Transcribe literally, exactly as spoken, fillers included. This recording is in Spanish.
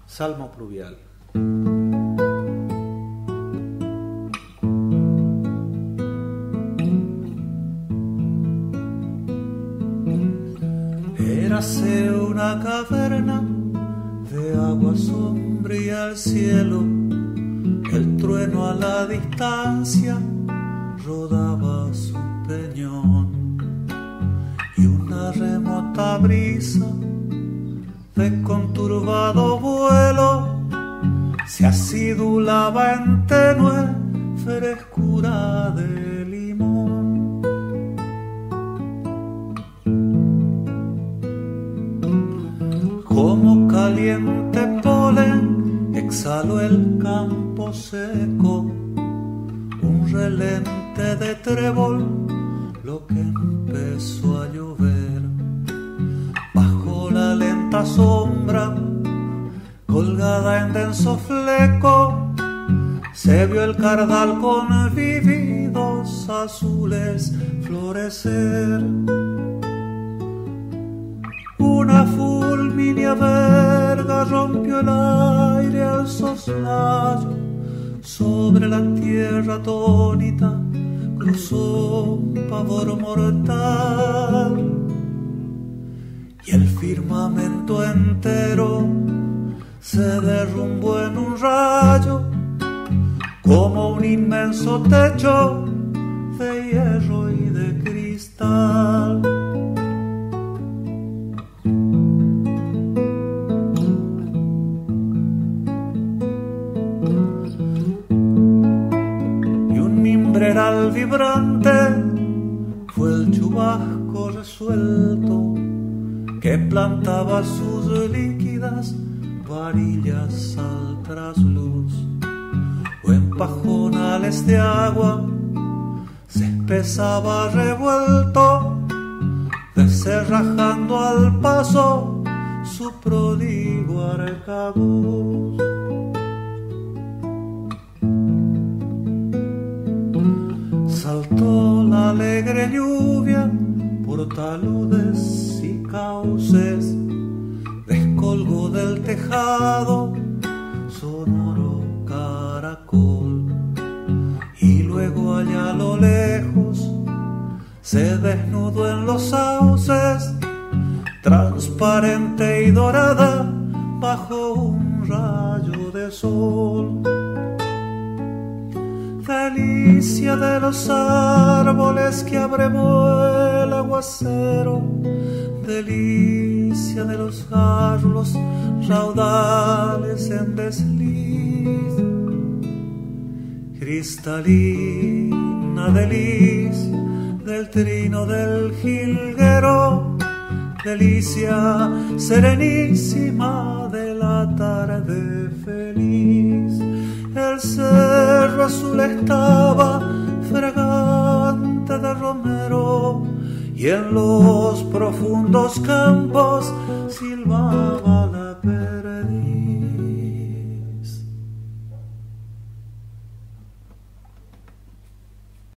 Salmo pluvial. Érase una caverna de agua sombría al cielo, el trueno a la distancia rodaba su peñón, y una remota brisa de conturbado vuelo se acidulaba en tenue frescura de limón. Como caliente polen exhaló el campo seco, un relente de trébol lo que empezó a llover. Bajo la lenta sombra, colgada en denso fleco, se vio el cardal con vívidos azules florecer. Una fulmínea verga rompió el aire al soslayo, sobre la tierra atónita cruzó un pavor mortal, y el firmamento entero se derrumbó en un rayo, como un inmenso techo de hierro y de cristal. Al vibrante fue el chubasco resuelto que plantaba sus líquidas varillas al trasluz, o en pajonales de agua se espesaba revuelto, desenrajando al paso su pródigo arcabuz. Saltó la alegre lluvia por taludes y cauces, descolgó del tejado sonoro caracol, y luego allá a lo lejos se desnudó en los sauces, transparente y dorada bajo un rayo de sol. Delicia de los árboles que abrevó el aguacero, delicia de los garros raudales en desliz, cristalina delicia del trino del jilguero, delicia serenísima de la tarde feliz. El cerro azul estaba fragante de romero, y en los profundos campos silbaba